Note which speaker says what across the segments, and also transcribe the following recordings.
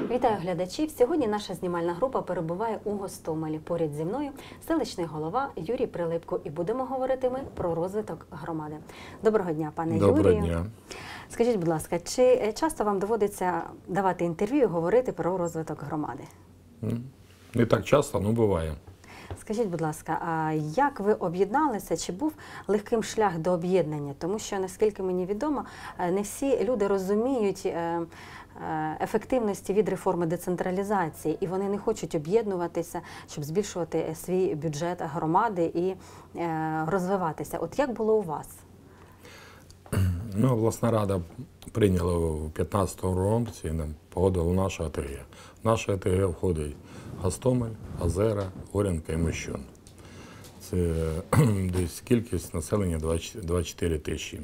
Speaker 1: Вітаю глядачів! Сьогодні наша знімальна група перебуває у Гостомелі. Поряд зі мною селищний голова Юрій Прилипко. І будемо говорити ми про розвиток громади. Доброго дня, пане Юрію.
Speaker 2: Доброго дня.
Speaker 1: Скажіть, будь ласка, чи часто вам доводиться давати інтерв'ю і говорити про розвиток громади?
Speaker 2: Не так часто, але буває.
Speaker 1: Скажіть, будь ласка, а як ви об'єдналися? Чи був легким шлях до об'єднання? Тому що, наскільки мені відомо, не всі люди розуміють ефективності від реформи децентралізації, і вони не хочуть об'єднуватися, щоб збільшувати свій бюджет громади і розвиватися. От як було у вас?
Speaker 2: Обласна рада прийняла у 2015 році і нам погодила нашу АТГ. Наша АТГ входить Гостомель, Озера, Горянка і Мощун. Це десь кількість населення 24 тисячі.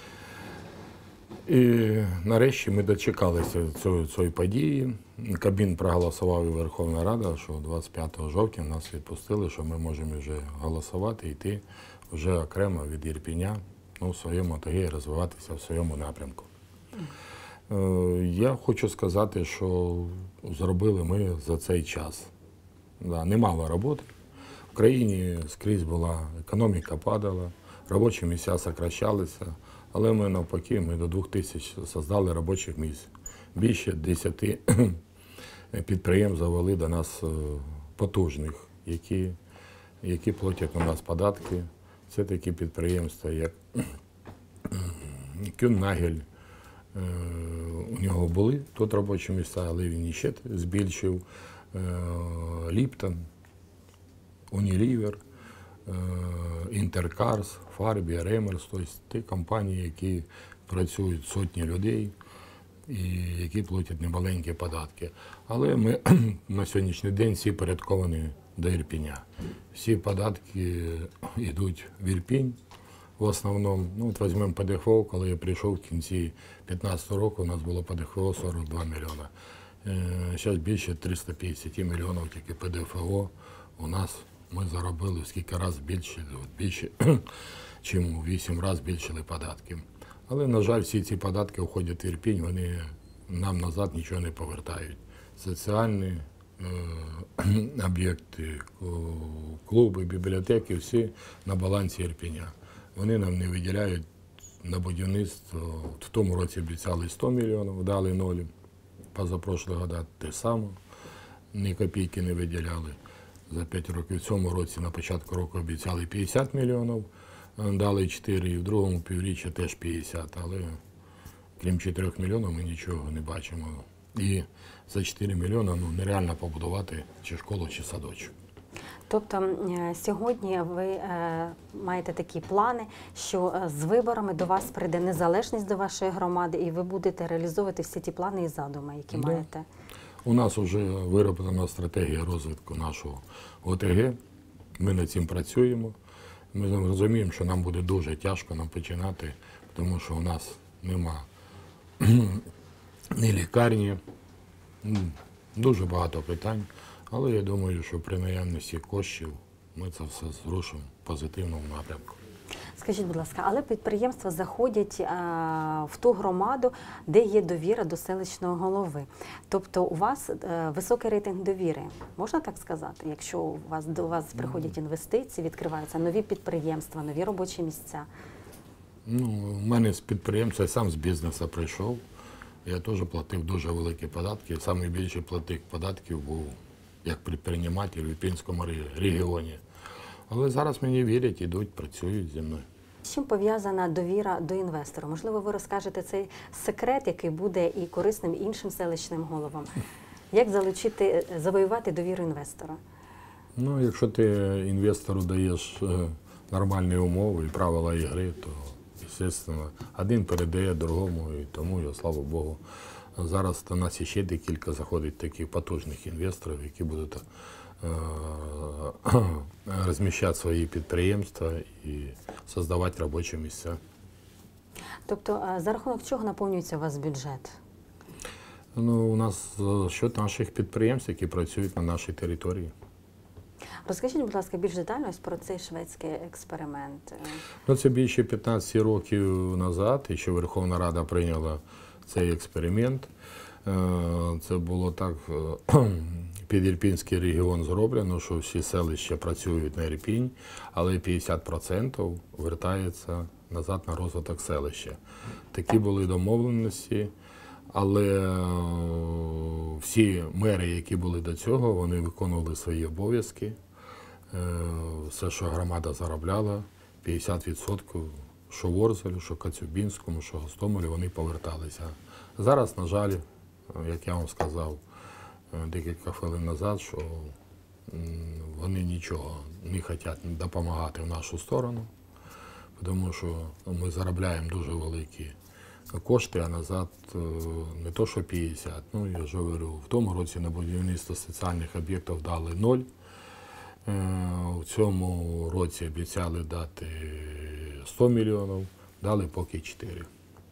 Speaker 2: І нарешті ми дочекалися цієї події. Кабмін проголосував і Верховна Рада, що 25 жовтня нас відпустили, що ми можемо вже голосувати і йти вже окремо від Ірпеня в своєму АТГ і розвиватися в своєму напрямку. Я хочу сказати, що зробили ми за цей час. Немало роботи. В країні скрізь була, економіка падала, робочі місця сокращалися, але ми навпаки, ми до 2000 создали робочих місць. Більше 10 підприємств завели до нас потужних, які платять на нас податки. Це такі підприємства, як Кюннагель. У нього були тут робочі місця, але він іще збільшив. Ліптон, Унілівер, Інтеркарс, Фарбі, Ремерс, тобто ті компанії, які працюють сотні людей і які платять немаленькі податки. Але ми на сьогоднішній день всі порядковані до Ірпеня. Всі податки йдуть в Ірпінь. В основному, от візьмемо ПДФО, коли я прийшов в кінці 2015 року, у нас було ПДФО 42 мільйона. Зараз більше 350 мільйонів тільки ПДФО у нас ми заробили в скільки разів більше, чим у 8 разів збільшили податки. Але, на жаль, всі ці податки входять в Ірпінь, вони нам назад нічого не повертають. Соціальні об'єкти, клуби, бібліотеки, всі на балансі Ірпеня. Вони нам не виділяють на будівництво. В тому році обіцяли 100 мільйонів, дали 0. Позапрошлого року те саме, ні копійки не виділяли. За 5 років в цьому році на початку року обіцяли 50 мільйонів, дали 4, і в другому півріччі теж 50, але крім 4 мільйонів ми нічого не бачимо. І за 4 мільйони нереально побудувати чи школу, чи садочок.
Speaker 1: Тобто сьогодні ви маєте такі плани, що з виборами до вас прийде незалежність до вашої громади, і ви будете реалізовувати всі ті плани і задуми, які маєте?
Speaker 2: У нас вже вироблена стратегія розвитку нашого ОТГ. Ми над цим працюємо. Ми розуміємо, що нам буде дуже тяжко нам починати, тому що у нас нема ні лікарні, дуже багато питань. Але я думаю, що при наявності коштів ми це все зрушимо в позитивному напрямку.
Speaker 1: Скажіть, будь ласка, але підприємства заходять в ту громаду, де є довіра до селищного голови. Тобто у вас високий рейтинг довіри, можна так сказати? Якщо до вас приходять інвестиції, відкриваються нові підприємства, нові робочі місця?
Speaker 2: У мене з підприємства, я сам з бізнесу прийшов. Я теж платив дуже великі податки. Найбільший платник податків був як підприємець в Ірпінському регіоні. Але зараз мені вірять, ідуть, працюють зі мною.
Speaker 1: З чим пов'язана довіра до інвестора? Можливо, ви розкажете цей секрет, який буде і корисним іншим селищним головам. Як завоювати довіру інвестора?
Speaker 2: Якщо ти інвестору даєш нормальні умови і правила ігри, то, звісно, один передає другому, і тому, слава Богу, зараз до нас ще декілька заходить таких потужних інвесторів, які будуть розміщати свої підприємства і створювати робочі місця.
Speaker 1: Тобто, за рахунок чого наповнюється у вас бюджет?
Speaker 2: У нас за счет наших підприємств, які працюють на нашій території.
Speaker 1: Розкажіть, будь ласка, більш детально про цей шведський експеримент.
Speaker 2: Це більше 15 років назад, і ще Верховна Рада прийняла цей експеримент. Це було так, під Ірпінський регіон зроблено, що всі селища працюють на Ірпінь, але 50% вертається назад на розвиток селища. Такі були домовленості, але всі мери, які були до цього, вони виконували свої обов'язки. Все, що громада заробляла, 50%, що Ворзелю, що Коцюбинському, що Гостомелю, вони поверталися. Зараз, на жаль, як я вам сказав декілька хвилин назад, що вони нічого не хочуть допомагати в нашу сторону, тому що ми заробляємо дуже великі кошти, а назад не то, що 50. Ну, я ж говорю, в тому році на будівництво соціальних об'єктів дали 0. У цьому році обіцяли дати 100 мільйонів, дали поки 4.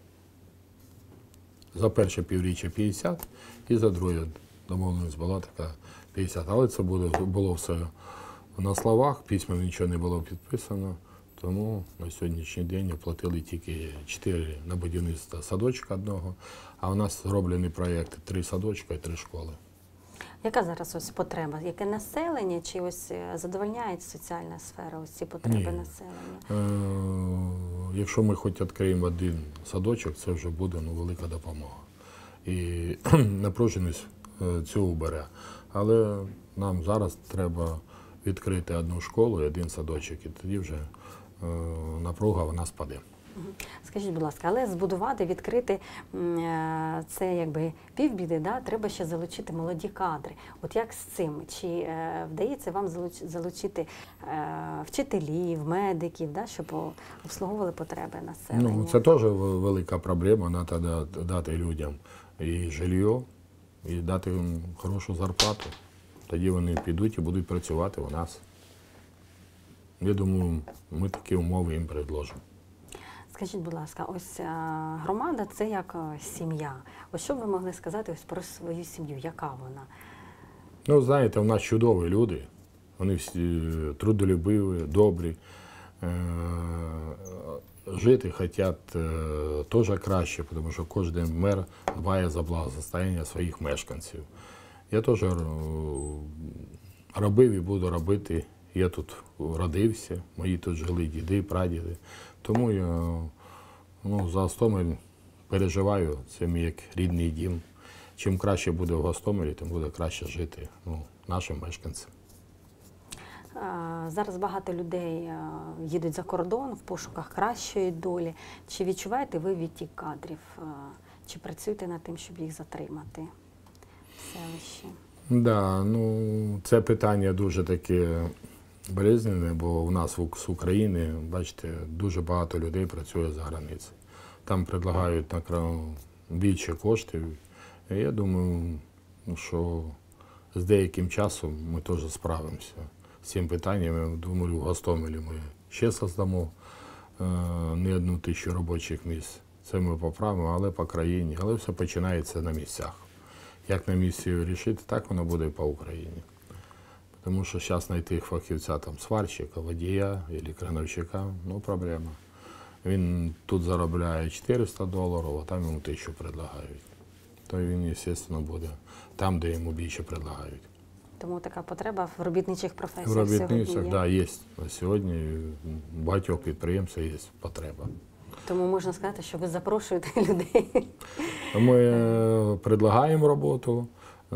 Speaker 2: За перше півріччя 50 і за друге домовленість була така 50. Але це було все на словах, письменно нічого не було підписано, тому на сьогоднішній день оплатили тільки 4 на будівництво садочка одного, а у нас зроблені проєкти 3 садочка і 3 школи.
Speaker 1: Яка зараз ось потреба? Яке населення, чи ось задовольняє соціальна сфера ось ці потреби населення?
Speaker 2: Якщо ми хоч відкриємо один садочок, це вже буде велика допомога. І напруженість цю убере. Але нам зараз треба відкрити одну школу і один садочок, і тоді вже напруга вона спаде.
Speaker 1: Скажіть, будь ласка, але збудувати, відкрити це якби півбіди, да? Треба ще залучити молоді кадри. От як з цим? Чи вдається вам залучити вчителів, медиків, да? Щоб обслуговували потреби населення?
Speaker 2: Ну, це теж велика проблема, треба дати людям і жилье, і дати їм хорошу зарплату. Тоді вони підуть і будуть працювати у нас. Я думаю, ми такі умови їм предложимо.
Speaker 1: Скажіть, будь ласка, ось громада – це як сім'я. Ось що б ви могли сказати ось про свою сім'ю? Яка вона?
Speaker 2: Ну, знаєте, у нас чудові люди. Вони всі трудолюбиві, добрі. Жити хочуть теж краще, тому що кожен мер дбає за благосостояння своїх мешканців. Я теж робив і буду робити. Я тут родився, мої тут жили діди, прадіди. Тому я за Гостомель переживаю, це мій як рідний дім. Чим краще буде в Гостомелі, тим буде краще жити нашим мешканцям.
Speaker 1: Зараз багато людей їдуть за кордон в пошуках кращої долі. Чи відчуваєте ви відтік кадрів? Чи працюєте над тим, щоб їх затримати в селищі?
Speaker 2: Да, це питання дуже таке болезненне, бо у нас з України, бачите, дуже багато людей працює за границею. Там пропонують більше коштів. І я думаю, що з деяким часом ми теж справимося з цим питанням. Я думаю, в Гостомелі ми ще создамо не 1000 робочих місць. Це ми поправимо, але по країні. Але все починається на місцях. Як на місці вирішити, так воно буде і по Україні. Тому що зараз знайти фахівця, сварщика, водія або крановщика, проблема. Він тут заробляє $400, а там йому 1000 предлагають. То він, звісно, буде там, де йому більше предлагають.
Speaker 1: Тому така потреба в робітничих професіях
Speaker 2: в робітницях,
Speaker 1: сьогодні є?
Speaker 2: Так, є. На сьогодні в багатьох підприємців є потреба.
Speaker 1: Тому можна сказати, що ви запрошуєте людей.
Speaker 2: Ми предлагаємо роботу,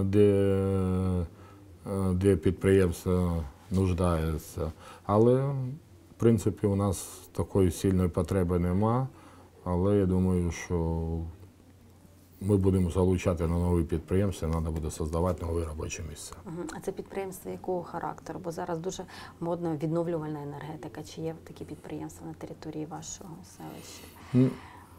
Speaker 2: де підприємство нуждається. Але, в принципі, у нас такої сильної потреби нема. Але я думаю, що ми будемо залучати на нові підприємства, треба буде створювати нові робочі місця.
Speaker 1: А це підприємства якого характеру? Бо зараз дуже модно відновлювальна енергетика. Чи є такі підприємства на території вашого селища?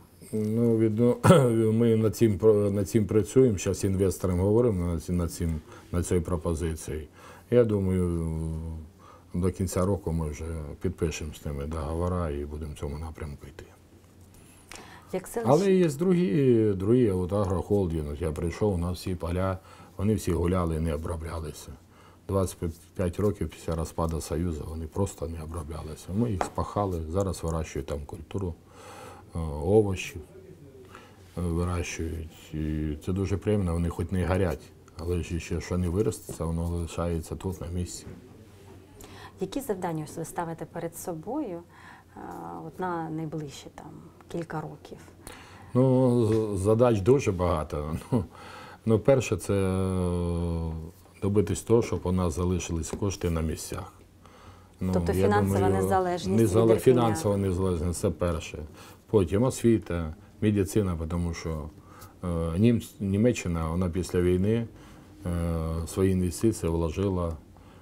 Speaker 2: Ми над цим працюємо, зараз з інвестором говоримо над цією пропозицією. Я думаю, до кінця року ми вже підпишемо з ними договори і будемо в цьому напрямку йти. Але є другі агрохолдинги. Я прийшов, у нас всі поля, вони всі гуляли і не оброблялися. 25 років після розпаду Союзу вони просто не оброблялися. Ми їх спахали, зараз вирощують там культуру, овочі. вирощують. І це дуже приємно, вони хоч не горять, але ж ще що не виростеться, воно лишається тут на місці.
Speaker 1: Які завдання ось ви ставите перед собою от на найближчі там кілька років?
Speaker 2: Ну, задач дуже багато. Ну, перше, це добитись того, щоб у нас залишились кошти на місцях. Ну,
Speaker 1: Тобто
Speaker 2: я
Speaker 1: фінансова
Speaker 2: думаю,
Speaker 1: незалежність від Ірпеня.
Speaker 2: Фінансова незалежність – це перше. Потім освіта, медицина, тому що Німеччина, вона після війни свої інвестиції вложила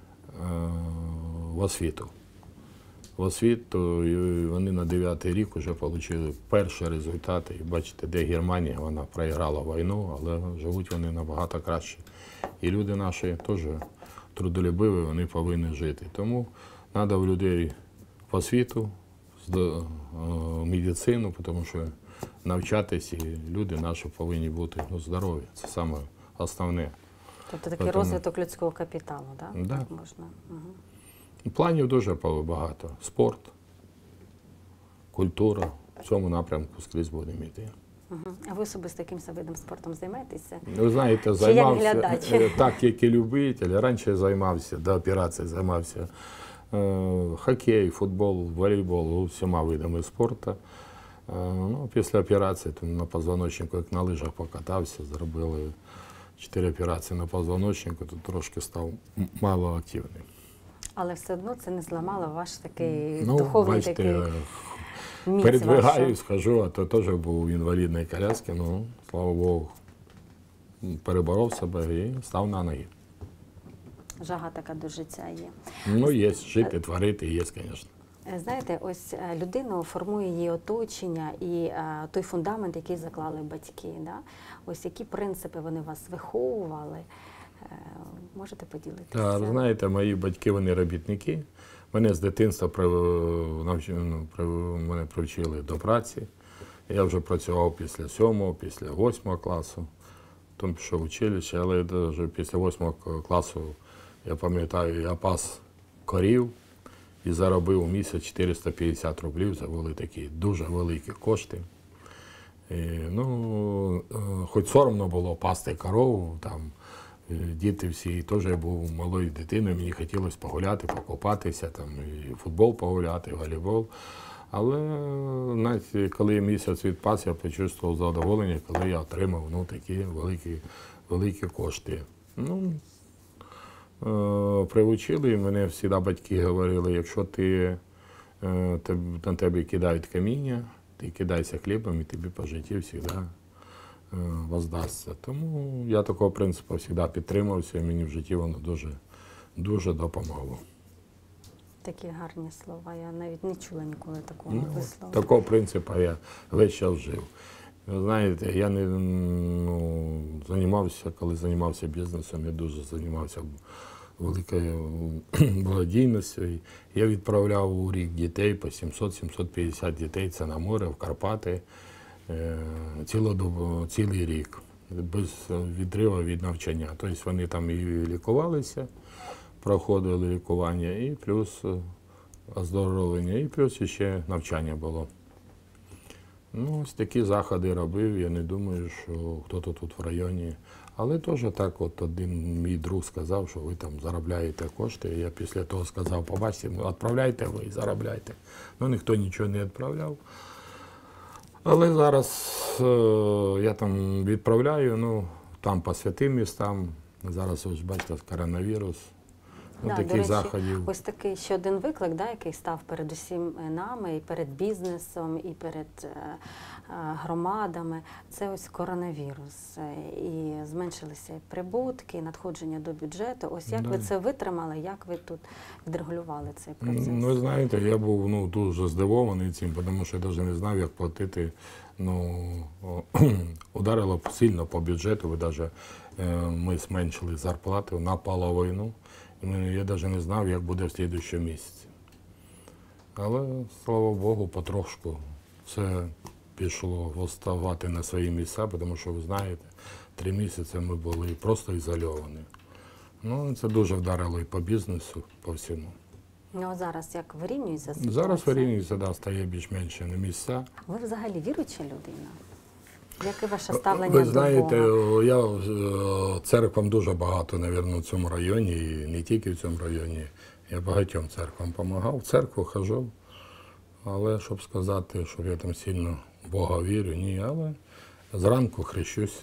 Speaker 2: в освіту. В освіту і вони на 9-й рік вже отримали перші результати. І бачите, де Германія, вона програла війну, але живуть вони набагато краще. І люди наші теж трудолюбиві, вони повинні жити. Тому треба в людей в освіту, в медицину, тому що навчатись, і люди наші повинні бути здорові. Це саме основне.
Speaker 1: Тобто такий розвиток людського капіталу, так?
Speaker 2: Да.
Speaker 1: Так можна. Угу.
Speaker 2: Планів дуже багато. Спорт, культура. В цьому напрямку скрізь будемо йти.
Speaker 1: Угу. А ви особисто якимось видом спорту займаєтеся?
Speaker 2: Ви знаєте,
Speaker 1: Чи як
Speaker 2: займався
Speaker 1: глядач?
Speaker 2: так, як і любитель. Раніше я займався, до операції займався хокей, футбол, волейбол, усіма видами спорту. Ну, після операції там, на позвоночнику, як на лижах покатався, зробили 4 операції на позвоночнику, то трошки став мало активним.
Speaker 1: Але все одно це не зламало ваш такий
Speaker 2: Ну,
Speaker 1: духовний
Speaker 2: бачите,
Speaker 1: такий міць
Speaker 2: передвигаюсь, хожу, а то теж був в інвалідній колясці, ну, слава Богу, переборов себе і став на ноги.
Speaker 1: Жага така до життя є.
Speaker 2: Ну, є, жити, творити, є, звісно.
Speaker 1: Знаєте, ось людину формує її оточення і той фундамент, який заклали батьки. Да? Ось які принципи вони вас виховували, можете поділитися?
Speaker 2: Так, знаєте, мої батьки, вони робітники. Мене з дитинства мене привчили до праці. Я вже працював після 7-го, після 8-го класу. Потім пішов в училище, але вже після 8-го класу, я пам'ятаю, я пас корів і заробив у місяць 450 рублів. Це були такі дуже великі кошти. І, ну, хоч соромно було пасти корову, там, діти всі, теж я був малою дитиною, мені хотілося погуляти, покупатися, там, і футбол погуляти, і волейбол. Але навіть коли я місяць відпас, я почувствував задоволення, коли я отримав ну, такі великі кошти. Ну, привчили, мене завжди батьки говорили, якщо на тебе кидають каміння, ти кидайся хлібом і тобі по житті завжди воздасться. Тому я такого принципу завжди підтримався, і мені в житті воно дуже допомогло.
Speaker 1: Такі гарні слова, я навіть не чула ніколи такого вислову.
Speaker 2: Такого принципу я весь час жив. Ви знаєте, я не займався, коли займався бізнесом, я дуже займався великою благодійністю. Я відправляв у рік дітей по 700-750 дітей, це на море, в Карпати, цілий рік, без відриву від навчання. Тобто вони там і лікувалися, проходили лікування, і плюс оздоровлення, і плюс ще навчання було. Ну, ось такі заходи робив, я не думаю, що хтось тут в районі. Але теж так, от один мій друг сказав, що ви там заробляєте кошти. Я після того сказав, побачите, відправляйте ви і заробляйте. Ну, ніхто нічого не відправляв. Але зараз я там відправляю, ну, там по святим містам. Зараз, ось бачите, коронавірус.
Speaker 1: Да,
Speaker 2: таких
Speaker 1: до речі,
Speaker 2: заходів.
Speaker 1: ось такий ще один виклик, да, який став перед усім нами, і перед бізнесом, і перед громадами. Це ось коронавірус. І зменшилися прибутки, і надходження до бюджету. Ось як ви це витримали, як ви тут відрегулювали цей процес?
Speaker 2: Ну, ви знаєте, я був дуже здивований цим, тому що я навіть не знав, як платити. Ну, ударило сильно по бюджету, ми зменшили зарплату наполовину. Я навіть не знав, як буде в наступному місяці. Але, слава Богу, потрошку все пішло вставати на свої місця, тому що, ви знаєте, 3 місяці ми були просто ізольовані. Ну, це дуже вдарило і по бізнесу, по всьому.
Speaker 1: Ну, а зараз як вирівнюється ситуація?
Speaker 2: Зараз вирівнюється, да, стає більш-менш на місця.
Speaker 1: Ви взагалі віруюча людина? Яке ваше ставлення
Speaker 2: Ви
Speaker 1: до
Speaker 2: знаєте,
Speaker 1: Бога?
Speaker 2: я церквам дуже багато, мабуть, в цьому районі, і не тільки в цьому районі. Я багатьом церквам допомагав. В церкву хожу, але щоб сказати, щоб я там сильно в Бога вірю, ні, але зранку хрещусь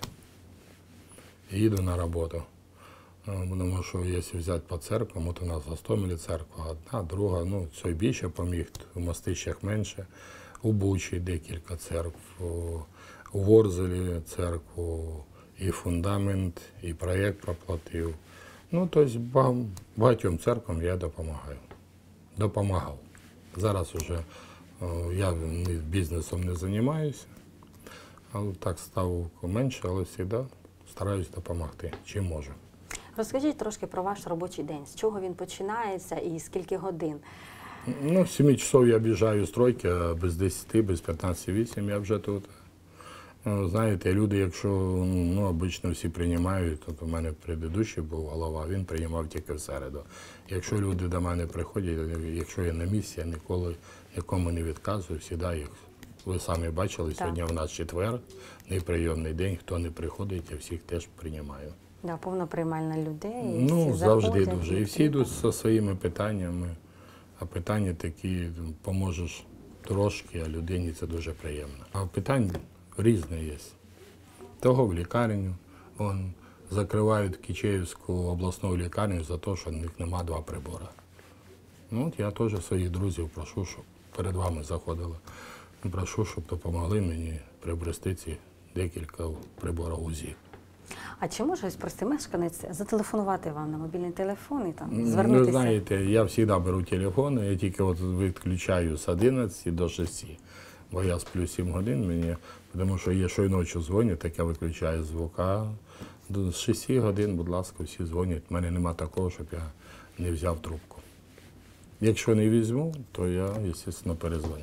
Speaker 2: і їду на роботу. Тому що якщо взяти по церквам, от у нас в Гостомелі церква одна, друга, ну, цей більше поміг, у Мостищах менше, у Бучі декілька церкв, у Ворзелі церкву, і фундамент, і проєкт проплатив. Ну, тобто багатьом церквам я допомагаю. Допомагав. Зараз вже я бізнесом не займаюся, але так став менше, але завжди стараюсь допомогти, чим можу.
Speaker 1: Розкажіть трошки про ваш робочий день. З чого він починається і скільки годин?
Speaker 2: Ну, в 7 часов я об'їжджаю стройки, а без 10, без 15-8 я вже тут. Знаєте, люди, якщо, ну, обично всі приймають, то у мене предыдущий був голова, він приймав тільки в середу. Якщо люди до мене приходять, якщо я на місці, я ніколи нікому не відказую, завжди їх. Ви самі бачили, сьогодні у нас четвер, неприйомний день, хто не приходить, я всіх теж приймаю.
Speaker 1: Да, повна приймальна людей. І
Speaker 2: Ну,
Speaker 1: всі
Speaker 2: завжди
Speaker 1: заходять,
Speaker 2: дуже. І всі йдуть зі своїми питаннями, а питання такі, поможеш трошки, а людині це дуже приємно. А питань різні є. Того в лікарню, закривають Кичеївську обласну лікарню за те, що в них нема 2 прибори. Ну, от я теж своїх друзів прошу, щоб перед вами заходили. Прошу, щоб допомогли мені приобрести ці декілька приборів УЗІ.
Speaker 1: А чи може ось простий мешканець зателефонувати вам на мобільний телефон і там
Speaker 2: Ви
Speaker 1: звернутися?
Speaker 2: знаєте, я завжди беру телефон, я тільки от відключаю з 11 до 6, бо я сплю 7 годин, мені, тому що є, що й ночі дзвонять, так я виключаю звук, а з 6 годин, будь ласка, всі дзвонять. У мене нема такого, щоб я не взяв трубку. Якщо не візьму, то я, звісно, перезвоню.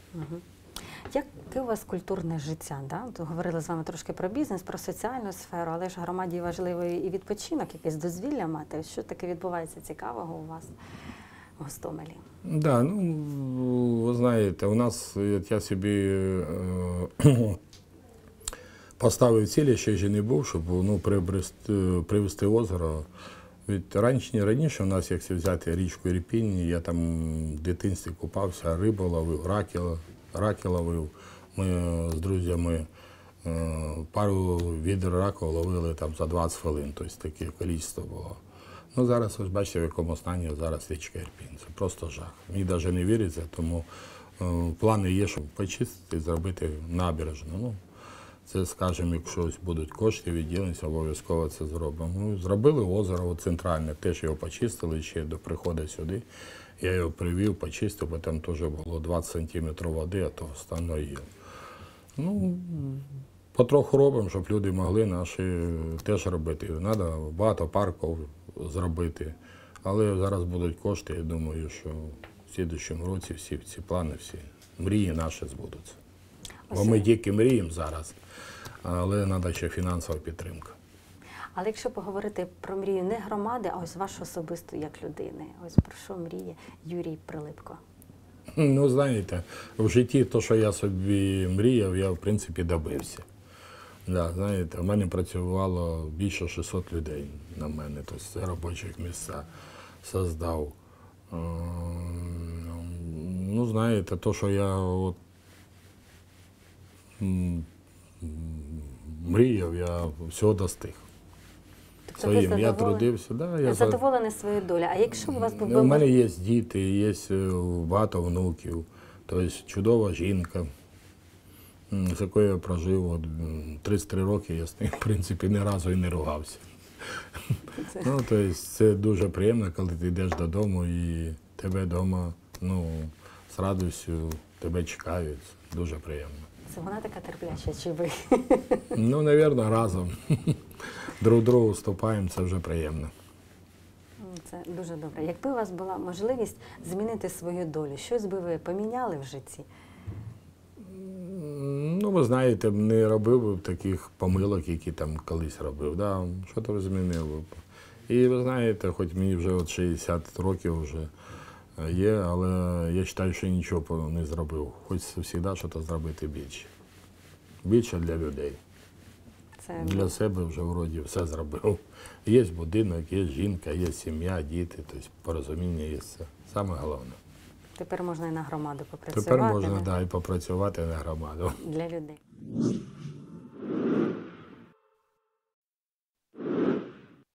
Speaker 1: Яке у вас культурне життя? Да? От говорили з вами трошки про бізнес, про соціальну сферу, але ж громаді важливий і відпочинок, якесь дозвілля мати. Що таке відбувається цікавого у вас в Гостомелі?
Speaker 2: Да, ну, ви знаєте, у нас, я собі поставив цілі, ще й не був, щоб, ну, привезти озеро. Від раніше у нас, якщо взяти річку Ірпінь, я там в дитинстві купався, рибу ловив, раки ловив. Ми з друзями пару відер раку ловили там за 20 хвилин, тобто таке кількість було. Ну, зараз, ви ж бачите, в якому стані зараз річка Ірпінь. Це просто жах. Мені навіть не віриться, тому плани є, щоб почистити, зробити набережну. Ну, це, скажімо, якщо будуть кошти, відділимося, обов'язково це зробимо. Ну, зробили озеро центральне, теж його почистили ще до приходу сюди. Я його привів, почистив, бо там теж було 20 сантиметрів води, а то остальное є. Ну, потроху робимо, щоб люди могли наші теж робити. Треба багато парків зробити. Але зараз будуть кошти, я думаю, що в наступному році всі ці плани, всі мрії наші збудуться. Бо ми тільки мріємо зараз, але треба ще фінансова підтримка.
Speaker 1: Але якщо поговорити про мрію не громади, а ось вашу особисту як людини, ось про що мріє Юрій Прилипко?
Speaker 2: Ну, знаєте, в житті те, що я собі мріяв, я, в принципі, добився. Да, знаєте, в мене працювало більше 600 людей на мене, тобто робочих місця создав. Ну, знаєте, те, що я от мріяв, я всього достиг.
Speaker 1: Тобто
Speaker 2: Своїм я трудився. Да, я
Speaker 1: задоволений своєю долею. А якщо б у вас був би...
Speaker 2: У мене є діти, є багато внуків, тобто чудова жінка, з якою я прожив от, 33 роки, я з ним, в принципі, ні разу і не ругався. Ну, тобто, це дуже приємно, коли ти йдеш додому і тебе вдома, ну, з радістю тебе чекають. Дуже приємно.
Speaker 1: Це вона така терпляча, чи ви?
Speaker 2: Ну, мабуть, разом. Друг другу вступаємо, це вже приємно.
Speaker 1: Це дуже добре. Якби у вас була можливість змінити свою долю, щось би ви поміняли в житті?
Speaker 2: Ну, ви знаєте, не робив би таких помилок, які там колись робив. Да? Що то змінив би. І ви знаєте, хоч мені вже от 60 років вже є, але я вважаю, що нічого не зробив. Хоч завжди щось зробити більше. більше для людей.
Speaker 1: Це
Speaker 2: Для себе вже вроді все зробив. Є будинок, є жінка, є сім'я, діти, тобто порозуміння є все. Саме головне.
Speaker 1: тепер можна і на громаду попрацювати.
Speaker 2: Тепер можна і попрацювати на громаду.
Speaker 1: Для людей.